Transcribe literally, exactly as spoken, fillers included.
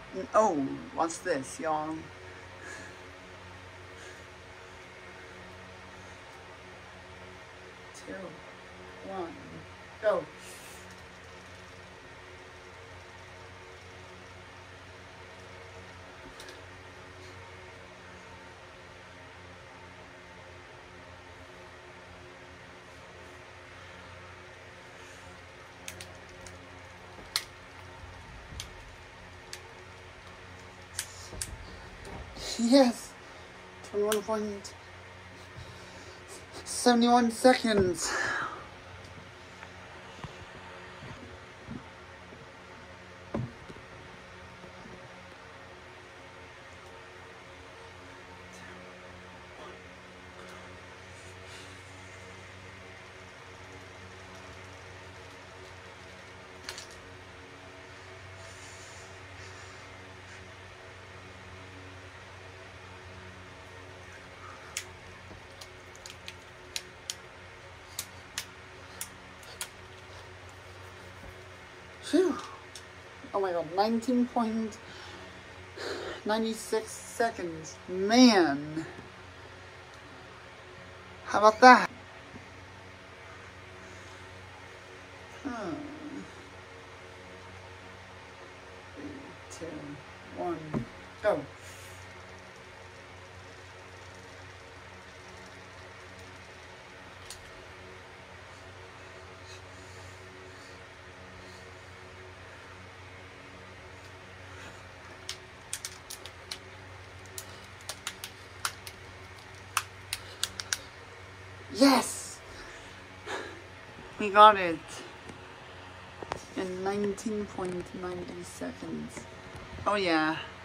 Oh, what's this, y'all? Two, one, go. Yes, twenty-one point seven one seconds. Phew. Oh my god, nineteen point nine six seconds. Man. How about that? Hmm. Three, two, one, go. Yes! We got it in nineteen point nine seconds. Oh yeah.